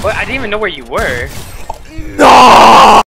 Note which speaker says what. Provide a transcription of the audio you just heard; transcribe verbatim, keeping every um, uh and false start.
Speaker 1: Well, I didn't even know where you were.
Speaker 2: No!